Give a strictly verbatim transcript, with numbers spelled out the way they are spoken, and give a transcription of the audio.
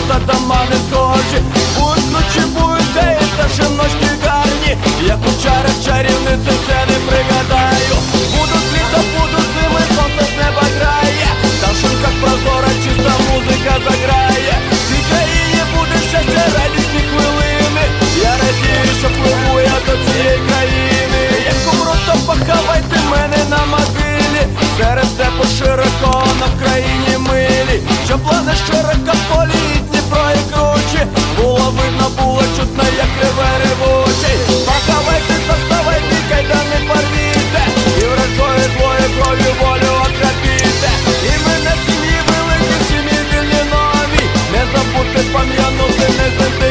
міста дома не схожі. Будь вночі, будь день, та жіночки гарні, як у чарах чарівниці це не пригадаю. Будуть літо, будуть зими, сонце з неба грає, та в шинках прозора чиста музика заграє. В цій країні буде щастя, радісні хвилини, я радію, що пливу я до цієї країни. Як умру, то поховайте мене на могилі, серед степу широко на Вкраїні милі, що плани широкополі, Дніпро і кручі, було видно, було чутно, як реве ревучий. Поховайте, та вставайте, кайдани порвіте, і вражою злої кров'ю волю окропіте. І мене сім'ї великі, сім'ї вільні нові, не забудьте пам'янути, не знайти